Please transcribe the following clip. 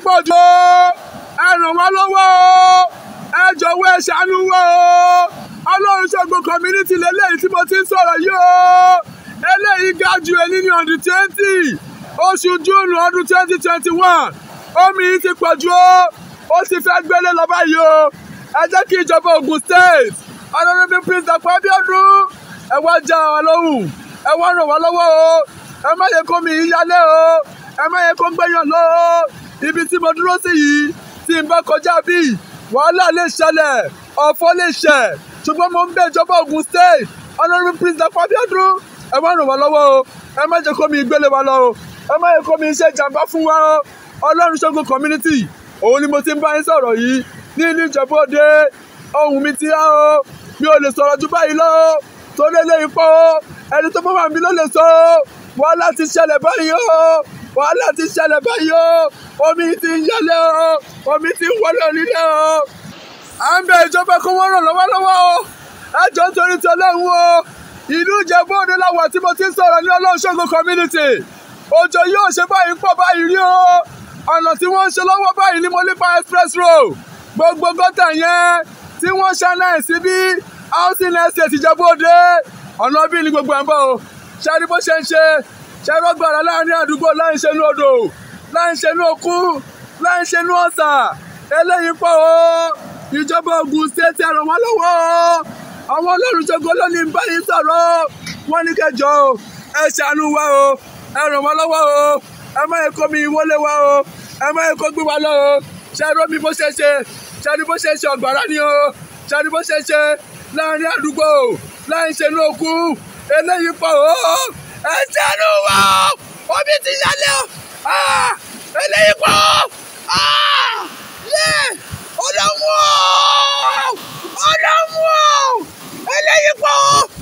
pọ̀ jù ẹ ràn wá lọ́wọ́ o ẹ jọ̀wọ́ ẹ ṣàánú wa o Ọlọ́run Ṣògo community lélẹ́yìí tí mo ti ń sọ̀rọ̀ yìí o eléyìí ga jù èyí ní on the 20 oṣù Júùnù ọdún 2021 omi yìí ti pọ̀ jù ó sì fẹ́ gbélé lọ báyìí o ẹ jẹ́ kí ìjọba Ogun State Honorable Prince Dàpọ̀ Abíọ́dún ẹ wá já wa lóhùn ẹ wá ràn wá lọ́wọ́ o ẹ má yẹ kó mi yìí yálé o ẹ má yẹ kó gbẹ̀yàn lọ o ibi tí mo dúró sí yìí tí n bá kọjá bíi wàhálà lè ṣẹlẹ̀ ọ̀fọ̀ lè ṣẹ̀ ṣùgbọ́n mo ń bẹ̀ ìjọba Ogun State Honorable Prince Dàpọ̀ Abíọ́dún ẹ má ràn wá lọ́wọ́ o ẹ má jẹ́ kó mi gbélé wa lọ o ẹ má yẹ kó mi ṣe jàǹbá fún wa o Ọlọ́run Ṣògo community òun ni mo ti ń bá yín sọ̀rọ̀ yìí ní ìlú Ìjẹ̀bú Òde ohùn mi ti há o mi ò lè sọ̀rọ̀ ju báyìí lọ o torí eléyìí pọ̀ o ẹni tó bá wà mí ló lè sọ o wàhálà ti ṣẹlẹ̀ báyìí o wàhálà ti ṣẹlẹ̀ báyìí o omi ti ń yálé o omi ti ń wọlé onílé o à ń bẹ ìjọba kó wọ́n ràn lọ́wọ́lọ́wọ́ o ẹ jọ̀ọ́ nítorí ti Ọlọ́run o ìlú Ìjẹ̀bú Òde láwà tí mo ti ń sọ̀rọ̀ ní Ọlọ́run Ṣògo community òjò yóò ṣe báyìí pọ̀ báyìí rí o ọ̀nà tí wọ́n ń ṣe lọ́wọ́ báyìí ní Molipa express road gbogbo gọ́tà yẹn tí wọ́n ṣáná sí bí housing estate Ìjẹ̀bú Òde ọ̀nà bí ní gbogbo ẹ̀ ń bọ̀ o ṣẹ́rí bó ṣe ń ṣe ṣẹ́rí ọgbàrá láàrin àdúgbò láì ṣe ní odò láì ṣe ní òkun láì ṣe ní ọ̀sà eléyìí pọ̀ o ìjọba Ogun State ẹ ràn wá lọ́wọ́ o àwọn Ọlọ́run Ṣògo lónìí ń bá yín sọ̀rọ̀ wọ́n ní kẹjọ o ẹ ṣàánú wa o ẹ ràn wá lọ́wọ́ o ẹ má yẹ kó mi wọlé wa o ẹ má yẹ kó gbé wa lọ o ṣẹ́rí omi bó ṣe ṣe ṣẹ́rí bó ṣe ṣe ọ̀gbàrá ni o ṣẹ́rí bó ṣe ṣe láàrin àdúgbò láì ṣe ní òkun eléyìí pọ̀ o ẹ ṣàánú wa o omi ti yálé o eléyìí pọ̀ o ọlọ́mú o eléyìí pọ̀ o.